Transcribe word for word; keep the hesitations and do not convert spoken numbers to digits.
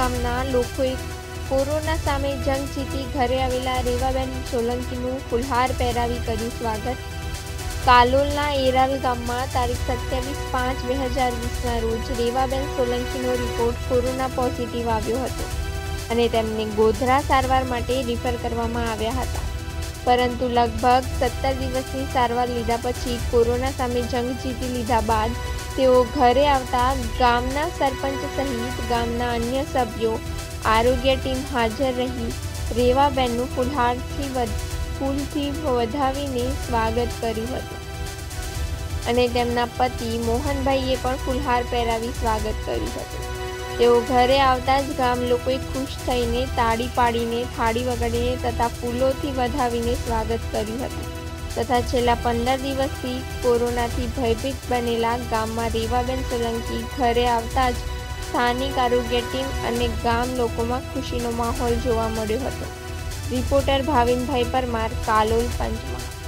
ગામના લોકોએ કોરોના સામે જંગ જીતી ઘરે આવેલા રેવાબેન સોલંકીનું ફુલહાર પહેરાવી કર્યું સ્વાગત। કાલોલના એરાલ ગામમાં તારીખ સત્યાવીસ પાંચ બે હજાર વીસના રોજ રેવાબેન સોલંકીનો રિપોર્ટ કોરોના પોઝિટિવ આવ્યો હતો અને તેમને ગોધરા સારવાર માટે રિફર કરવામાં આવ્યા હતા, પરંતુ લગભગ સત્તર દિવસની સારવાર લીધા પછી કોરોના સામે જંગ જીતી લીધા બાદ તેઓ ઘરે આવતા ગામના સરપંચ સહિત ગામના અન્ય સભ્યો, આરોગ્ય ટીમ હાજર રહી રેવાબેનનું ફુલહારથી ફૂલથી વધાવીને સ્વાગત કર્યું હતું અને તેમના પતિ મોહનભાઈએ પણ ફુલહાર પહેરાવી સ્વાગત કર્યું હતું। તેઓ ઘરે આવતા જ ગામ લોકોએ ખુશ થઈને તાળી પાડીને, થાળી વગાડીને તથા ફૂલોથી વધાવીને સ્વાગત કર્યું હતું તથા છેલ્લા પંદર દિવસથી કોરોનાથી ભયભીત બનેલા ગામમાં રેવાબેન સોલંકી ઘરે આવતા જ સ્થાનિક આરોગ્ય ટીમ અને ગામ લોકોમાં ખુશીનો માહોલ જોવા મળ્યો હતો। રિપોર્ટર ભાવિનભાઈ પરમાર, કાલોલ, પંચમહાલ।